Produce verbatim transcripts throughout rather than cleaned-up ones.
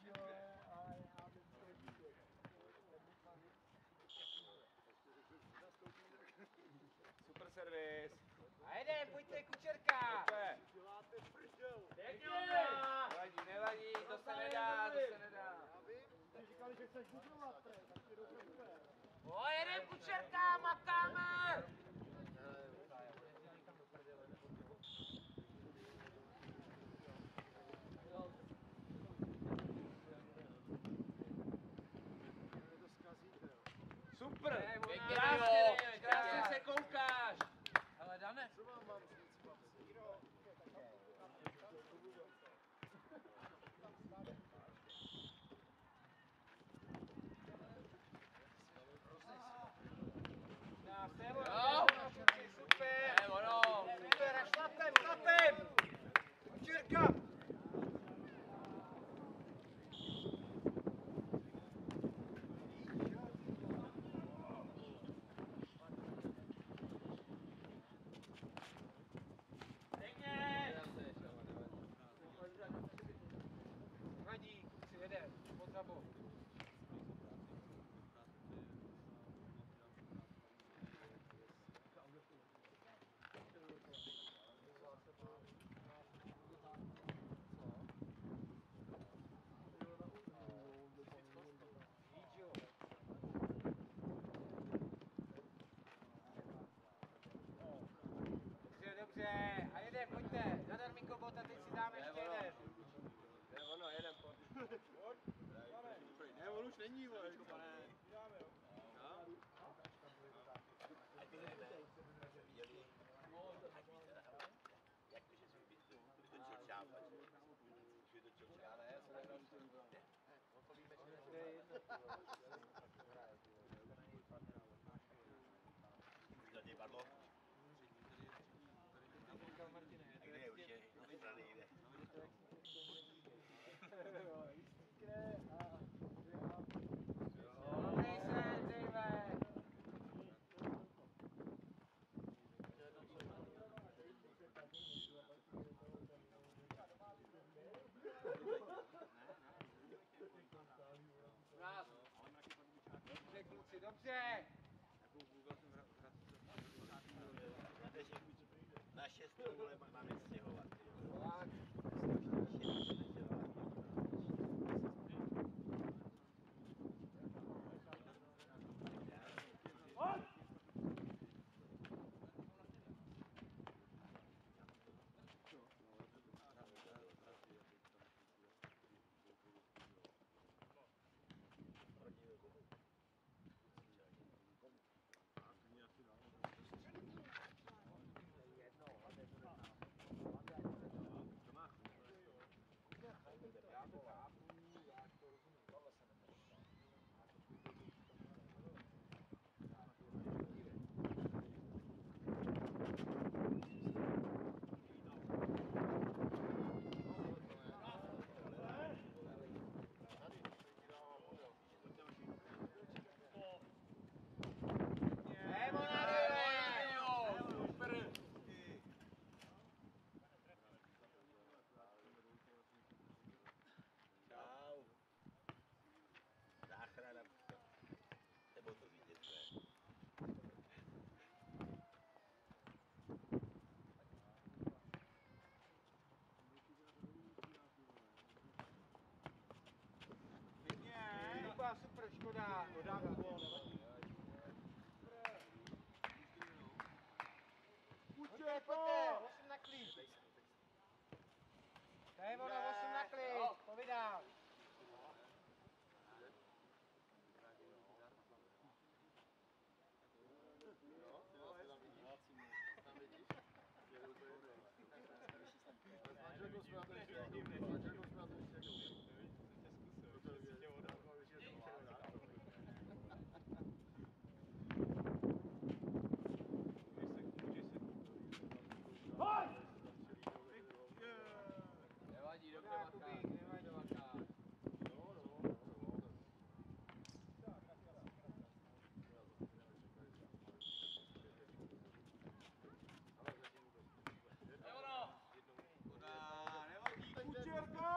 Super servis. A jede, pojďte, Kučerka! Pěkně! Nevadí, nevadí, to se nedá, to se nedá. Říkali, že chceš bublovat, tak ti dobře bude. O, jedem Kučerka, makáme! Super! Pěkně, Krásně, Dino, krásně se koukáš! Ale Dane. Co vám mám říct, chlapci? Jo! Super! Ne, ono! Super, a šlapem, šlapem! Kučerka! Vadí, kluci, jede, pod zabou. Dobře, dobře, a jede, pojďte, zadar mi kobot a teď si dáme ještě jeden. Ne, ono, jeden pojď. Ne, on už není, vole, jako pane. Dobře, kluci, dobře. Na šestou vole máme stěhovat. Tak. Záchrana. Nebo to vidět, ne? Super, super, škoda. Škoda, Kubo. Pojďte, pojďte, osm na klid. To je ono, osm na klid, povídám. Nevadí, dobře maká. Dobře maká. Kučerka!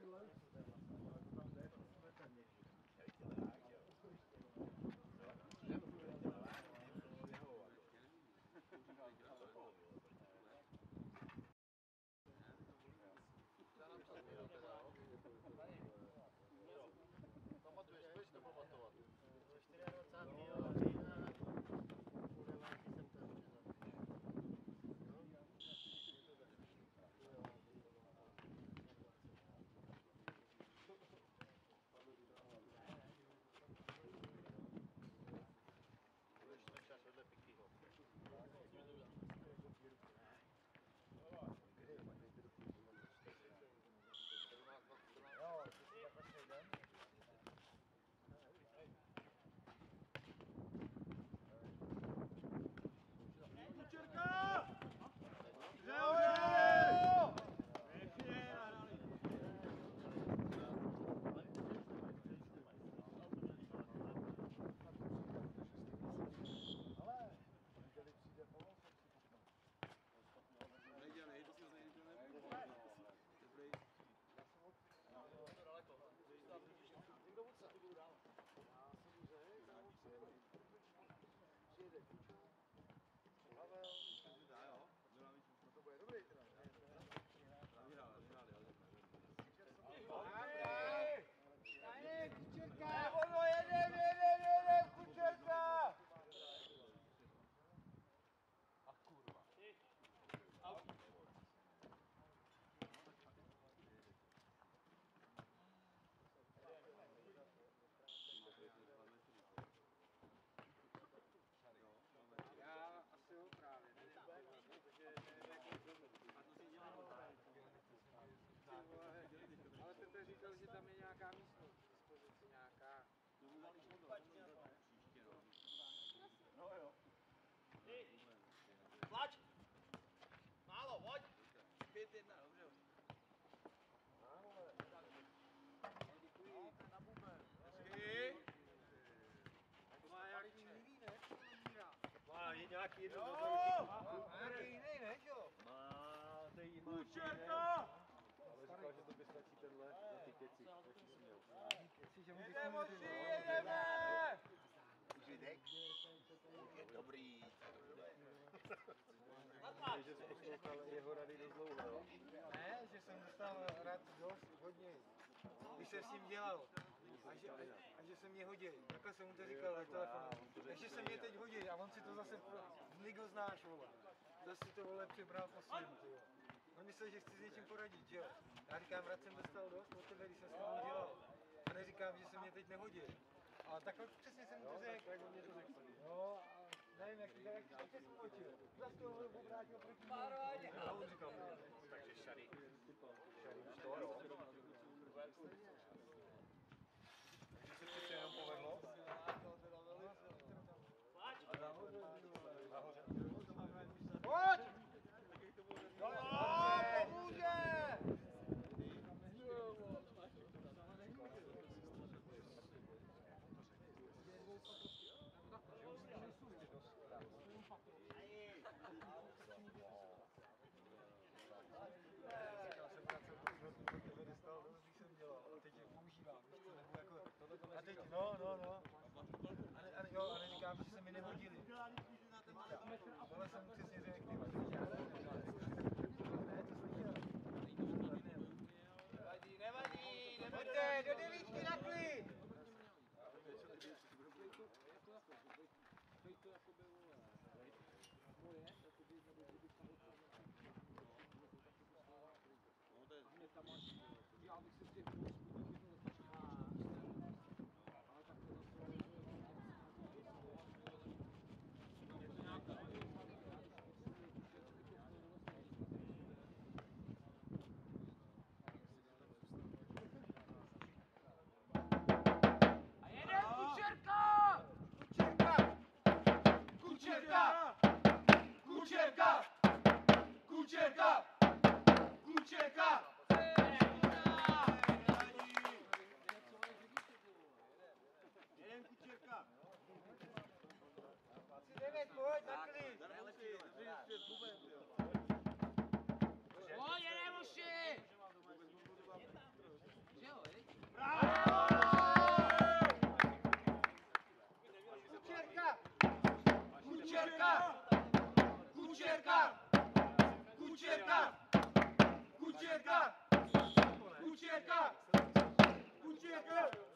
Pamatuješ, budeš to pamatovat. dvacátého října u devátky jsem to ještě začal. Vedle Pikyho. Ono, jedem, jedem, jedem, Kučerka! A kurva. Já asi ho právě. Ale Petr říkal, že tam je nějaká místnost k dispozici, nějaká. No jo. Tlač! Málo, pojď! pět jedna, dobře. Děkuji. Na buben. Hezky. To má nějaký jiný, ne? Má je nějaký jedno Jo! Má nějaký jiný, ne, jo? Má, to jí má. Kučerka! Ale říkal, že to by stačí tenhle za ty keci, jaký jsi měl. Jedeme, Moši, jedeme! Užidek? Už je dobrý. Že jsi poslouchal jeho rady dost dlouho, jo? Ne, že jsem dostal rád dost hodně, když jsem s ním dělal. A že, a, a že se mě hodí. Takhle jsem mu to říkal na telefonu. Takže se mě teď hodí a on si to zase z ligu znáš, vole. Zase si to vole přebral po svým, ty jo. On myslel, že chci s něčím poradit, že jo. Já říkám, rád jsem dostal dost od tebe, když jsem s ním dělal. A neříkám, že se mě teď nehodí. A takhle přesně jsem mu to řekl. No a nevím, jak, jak jsi to přeskočil. Zase to obrátil proti mě. A on říkal, Takže šary. Šary už to, jo? že se přece jenom povedlo. Pojď! Jo, jo, pomůže! Já jsem vracel to, protože dostal dost, když jsem dělal. A teď je používám, víš co, nebo jako... A teď, no, no, no. A, ne, a, jo, a neříkám, že se mi nehodili. Ale jsem mu přesně řekl, ty máš. Ne, to slyšel. Nevadí, nevadí, nebojte, do devítky na klid! Kučerka! Kučerka! Kučerka! Kučerka! Jeden Kučerka. devět, pojď, na klid. Pojď, jedeme, Moši! Kučírka! Kučírka!